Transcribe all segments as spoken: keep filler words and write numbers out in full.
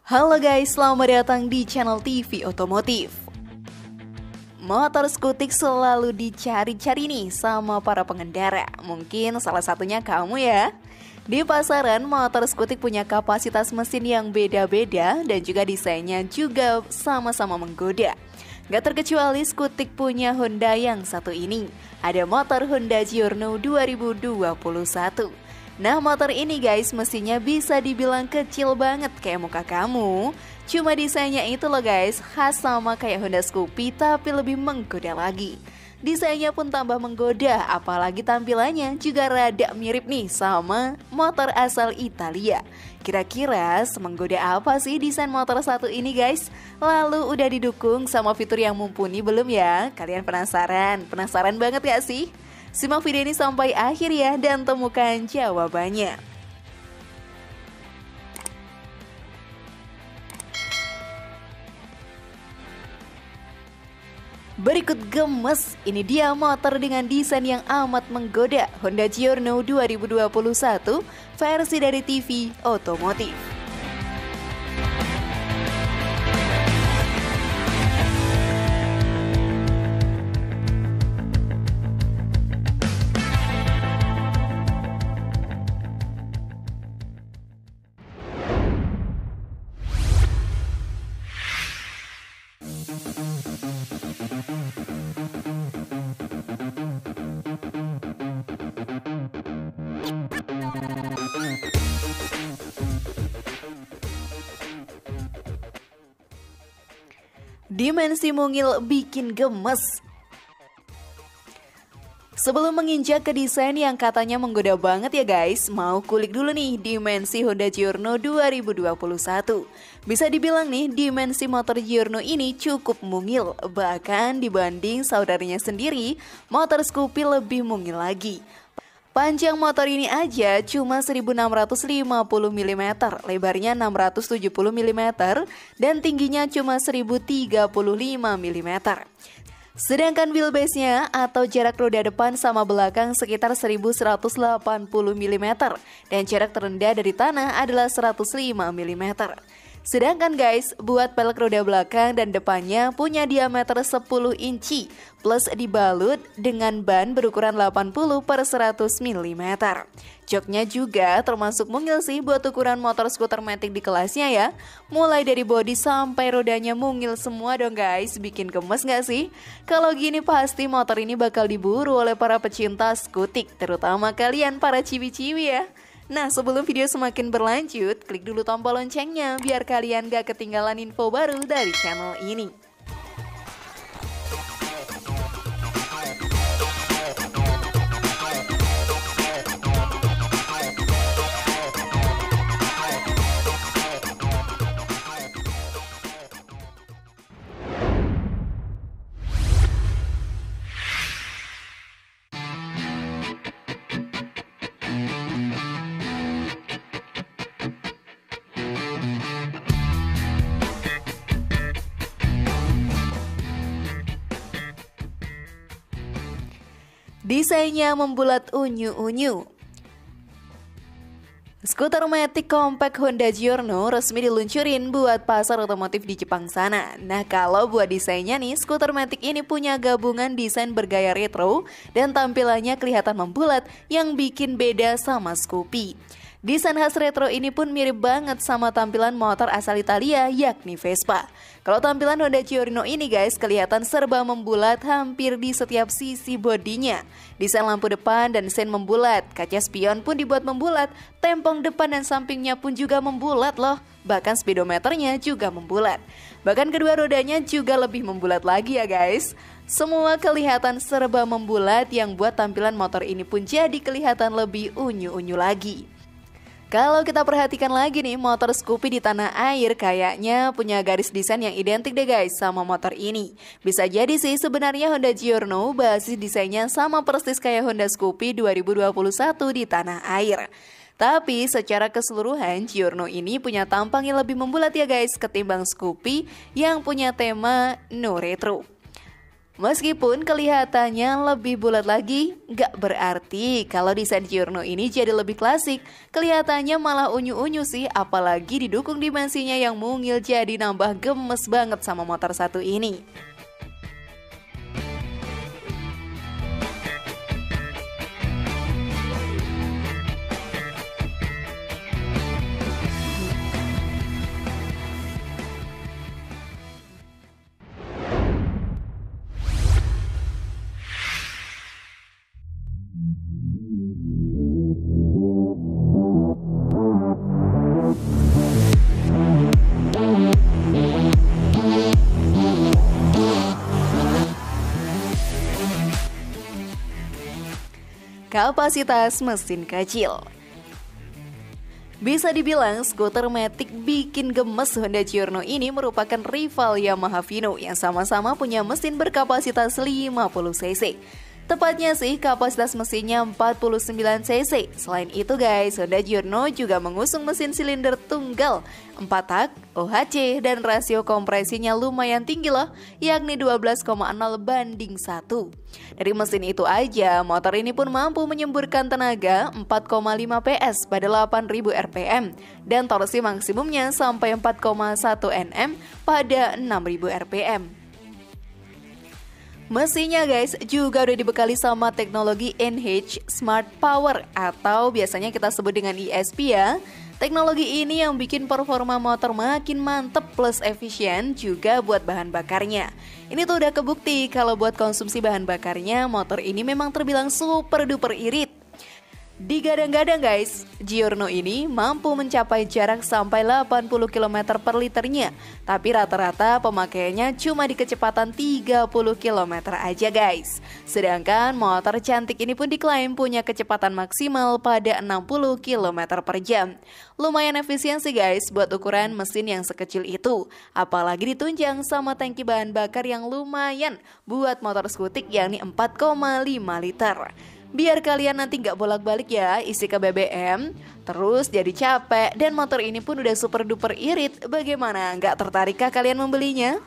Halo guys, selamat datang di channel T V Otomotif. Motor skutik selalu dicari-cari nih sama para pengendara. Mungkin salah satunya kamu ya. Di pasaran, motor skutik punya kapasitas mesin yang beda-beda dan juga desainnya juga sama-sama menggoda. Gak terkecuali skutik punya Honda yang satu ini. Ada motor Honda Giorno dua ribu dua puluh satu. Nah, motor ini guys mesinnya bisa dibilang kecil banget kayak muka kamu. Cuma desainnya itu loh guys, khas sama kayak Honda Scoopy tapi lebih menggoda lagi. Desainnya pun tambah menggoda, apalagi tampilannya juga rada mirip nih sama motor asal Italia. Kira-kira semenggoda apa sih desain motor satu ini guys? Lalu udah didukung sama fitur yang mumpuni belum ya? Kalian penasaran? Penasaran banget gak sih? Simak video ini sampai akhir ya dan temukan jawabannya. Berikut gemes, ini dia motor dengan desain yang amat menggoda, Honda Giorno dua ribu dua puluh satu versi dari T V Otomotif. Dimensi mungil bikin gemes. Sebelum menginjak ke desain yang katanya menggoda banget ya guys, mau kulik dulu nih dimensi Honda Giorno dua ribu dua puluh satu. Bisa dibilang nih dimensi motor Giorno ini cukup mungil, bahkan dibanding saudaranya sendiri, motor Scoopy lebih mungil lagi. Panjang motor ini aja cuma seribu enam ratus lima puluh milimeter, lebarnya enam ratus tujuh puluh milimeter, dan tingginya cuma seribu tiga puluh lima milimeter. Sedangkan wheelbase-nya atau jarak roda depan sama belakang sekitar seribu seratus delapan puluh milimeter, dan jarak terendah dari tanah adalah seratus lima milimeter. Sedangkan guys, buat pelek roda belakang dan depannya punya diameter sepuluh inci plus dibalut dengan ban berukuran delapan puluh per seratus milimeter. Joknya juga termasuk mungil sih buat ukuran motor skuter matic di kelasnya ya. Mulai dari bodi sampai rodanya mungil semua dong guys, bikin gemes gak sih? Kalau gini pasti motor ini bakal diburu oleh para pecinta skutik, terutama kalian para ciwi-ciwi ya. Nah, sebelum video semakin berlanjut, klik dulu tombol loncengnya biar kalian gak ketinggalan info baru dari channel ini. Desainnya membulat unyu-unyu. Skuter matic compact Honda Giorno resmi diluncurin buat pasar otomotif di Jepang sana. Nah, kalau buat desainnya nih, skuter matic ini punya gabungan desain bergaya retro dan tampilannya kelihatan membulat yang bikin beda sama Scoopy. Desain khas retro ini pun mirip banget sama tampilan motor asal Italia yakni Vespa. Kalau tampilan Honda Giorno ini guys kelihatan serba membulat hampir di setiap sisi bodinya. Desain lampu depan dan sen membulat, kaca spion pun dibuat membulat, tempong depan dan sampingnya pun juga membulat loh. Bahkan speedometernya juga membulat. Bahkan kedua rodanya juga lebih membulat lagi ya guys. Semua kelihatan serba membulat yang buat tampilan motor ini pun jadi kelihatan lebih unyu-unyu lagi. Kalau kita perhatikan lagi nih, motor Scoopy di tanah air kayaknya punya garis desain yang identik deh guys sama motor ini. Bisa jadi sih sebenarnya Honda Giorno basis desainnya sama persis kayak Honda Scoopy dua ribu dua puluh satu di tanah air. Tapi secara keseluruhan Giorno ini punya tampang yang lebih membulat ya guys ketimbang Scoopy yang punya tema no retro. Meskipun kelihatannya lebih bulat lagi, nggak berarti kalau desain Giorno ini jadi lebih klasik. Kelihatannya malah unyu-unyu sih, apalagi didukung dimensinya yang mungil jadi nambah gemes banget sama motor satu ini. Kapasitas mesin kecil. Bisa dibilang skuter matic bikin gemes Honda Giorno ini merupakan rival Yamaha Vino yang sama-sama punya mesin berkapasitas lima puluh cc. Tepatnya sih kapasitas mesinnya empat puluh sembilan cc. Selain itu guys, Honda Giorno juga mengusung mesin silinder tunggal empat tak, O H C, dan rasio kompresinya lumayan tinggi loh, yakni dua belas koma nol banding satu. Dari mesin itu aja, motor ini pun mampu menyemburkan tenaga empat koma lima P S pada delapan ribu R P M dan torsi maksimumnya sampai empat koma satu Newton meter pada enam ribu R P M. Mesinnya guys juga udah dibekali sama teknologi N H Smart Power atau biasanya kita sebut dengan E S P ya. Teknologi ini yang bikin performa motor makin mantep plus efisien juga buat bahan bakarnya. Ini tuh udah kebukti kalau buat konsumsi bahan bakarnya motor ini memang terbilang super duper irit. Digadang-gadang guys, Giorno ini mampu mencapai jarak sampai delapan puluh kilometer per liternya. Tapi rata-rata pemakaiannya cuma di kecepatan tiga puluh kilometer aja guys. Sedangkan motor cantik ini pun diklaim punya kecepatan maksimal pada enam puluh kilometer per jam. Lumayan efisien sih guys buat ukuran mesin yang sekecil itu. Apalagi ditunjang sama tangki bahan bakar yang lumayan buat motor skutik yakni empat koma lima liter. Biar kalian nanti nggak bolak-balik ya isi ke B B M, terus jadi capek dan motor ini pun udah super duper irit. Bagaimana, nggak tertarikkah kalian membelinya?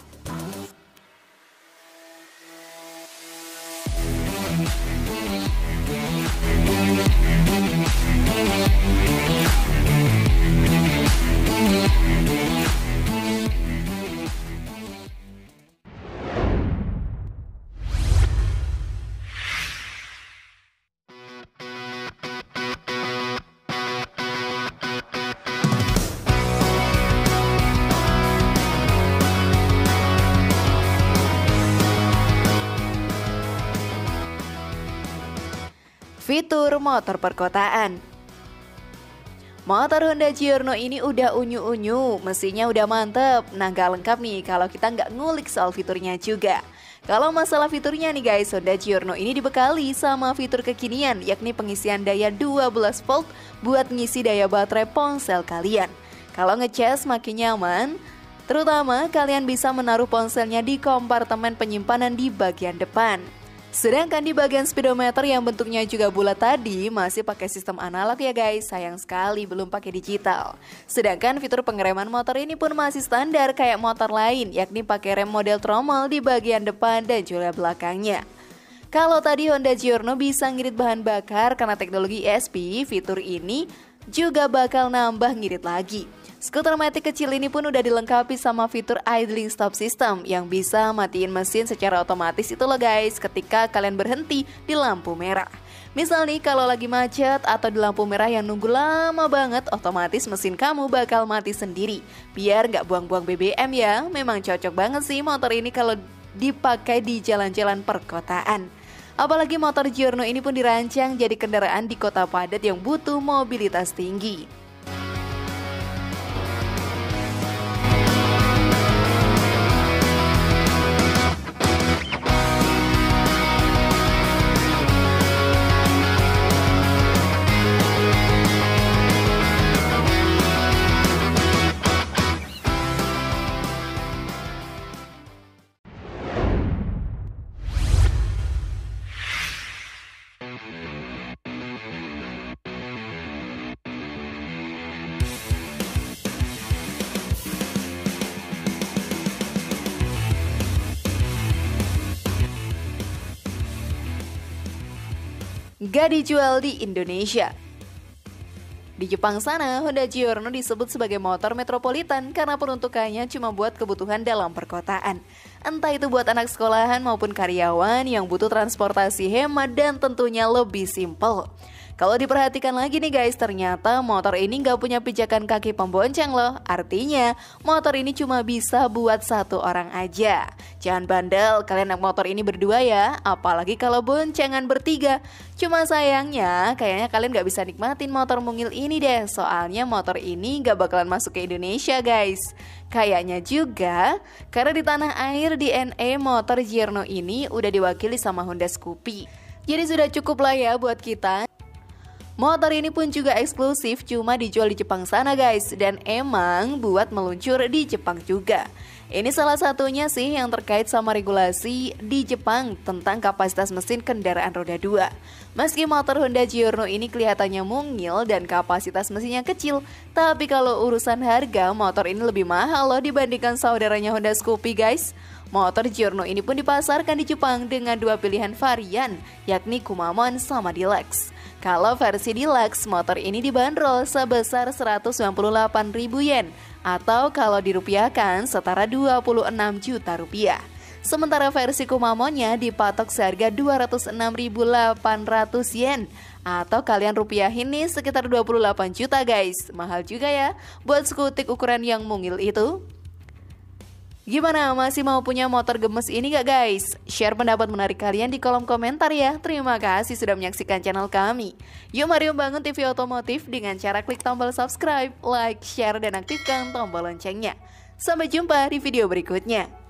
Fitur motor perkotaan. Motor Honda Giorno ini udah unyu-unyu, mesinnya udah mantep. Nah gak lengkap nih kalau kita nggak ngulik soal fiturnya juga. Kalau masalah fiturnya nih guys, Honda Giorno ini dibekali sama fitur kekinian, yakni pengisian daya dua belas volt buat ngisi daya baterai ponsel kalian. Kalau ngecas makin nyaman, terutama kalian bisa menaruh ponselnya di kompartemen penyimpanan di bagian depan. Sedangkan di bagian speedometer yang bentuknya juga bulat tadi masih pakai sistem analog ya guys, sayang sekali belum pakai digital. Sedangkan fitur pengereman motor ini pun masih standar kayak motor lain, yakni pakai rem model tromol di bagian depan dan juga belakangnya. Kalau tadi Honda Giorno bisa ngirit bahan bakar karena teknologi E S P, fitur ini juga bakal nambah ngirit lagi. Skuter matic kecil ini pun udah dilengkapi sama fitur idling stop system yang bisa matiin mesin secara otomatis itu loh guys ketika kalian berhenti di lampu merah. Misal nih kalau lagi macet atau di lampu merah yang nunggu lama banget, otomatis mesin kamu bakal mati sendiri. Biar nggak buang-buang B B M ya, memang cocok banget sih motor ini kalau dipakai di jalan-jalan perkotaan. Apalagi motor Giorno ini pun dirancang jadi kendaraan di kota padat yang butuh mobilitas tinggi. gak dijual di Indonesia. Di Jepang sana, Honda Giorno disebut sebagai motor metropolitan karena peruntukannya cuma buat kebutuhan dalam perkotaan. Entah itu buat anak sekolahan maupun karyawan yang butuh transportasi hemat dan tentunya lebih simpel. Kalau diperhatikan lagi nih guys, ternyata motor ini nggak punya pijakan kaki pembonceng loh. Artinya, motor ini cuma bisa buat satu orang aja. Jangan bandel, kalian naik motor ini berdua ya, apalagi kalau boncengan bertiga. Cuma sayangnya, kayaknya kalian nggak bisa nikmatin motor mungil ini deh, soalnya motor ini nggak bakalan masuk ke Indonesia guys. Kayaknya juga, karena di tanah air D N A motor Giorno ini udah diwakili sama Honda Scoopy. Jadi sudah cukup lah ya buat kita. Motor ini pun juga eksklusif, cuma dijual di Jepang sana guys, dan emang buat meluncur di Jepang juga. Ini salah satunya sih yang terkait sama regulasi di Jepang tentang kapasitas mesin kendaraan roda dua. Meski motor Honda Giorno ini kelihatannya mungil dan kapasitas mesinnya kecil, tapi kalau urusan harga, motor ini lebih mahal loh dibandingkan saudaranya Honda Scoopy guys. Motor Giorno ini pun dipasarkan di Jepang dengan dua pilihan varian, yakni Kumamon sama Deluxe. Kalau versi Deluxe, motor ini dibanderol sebesar seratus sembilan puluh delapan ribu yen, atau kalau dirupiahkan setara dua puluh enam juta rupiah. Sementara versi Kumamonnya dipatok seharga dua ratus enam ribu delapan ratus yen, atau kalian rupiahin nih sekitar dua puluh delapan juta guys. Mahal juga ya buat skutik ukuran yang mungil itu. Gimana, masih mau punya motor gemes ini gak guys? Share pendapat menarik kalian di kolom komentar ya. Terima kasih sudah menyaksikan channel kami. Yuk mari membangun T V Otomotif dengan cara klik tombol subscribe, like, share, dan aktifkan tombol loncengnya. Sampai jumpa di video berikutnya.